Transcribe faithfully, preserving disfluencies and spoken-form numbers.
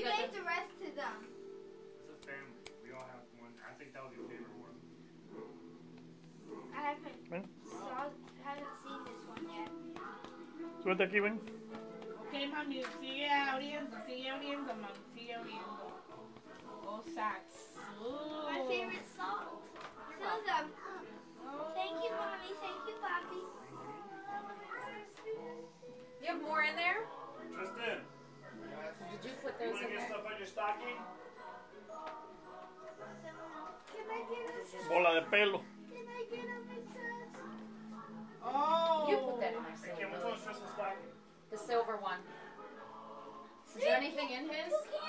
We gave the rest to them. It's a family. We all have one. I think that was your favorite one. I haven't saw, haven't seen this one yet. Suelta aquí, ven. Ok, mami, sigue abriendo, sigue abriendo, mami, sigue abriendo. Oh, socks. Ooh. My favorite socks. Show them. Thank you, mommy. Thank you, papi. You have more in there? Tristan. Did you put You those want to in get there? stuff on your stocking? Can I get a Bola de pelo. Can I get a massage? Oh. You put that in my Hey, Kim, which silver. one's Tristan's stocking? The silver one. Is there anything in his? You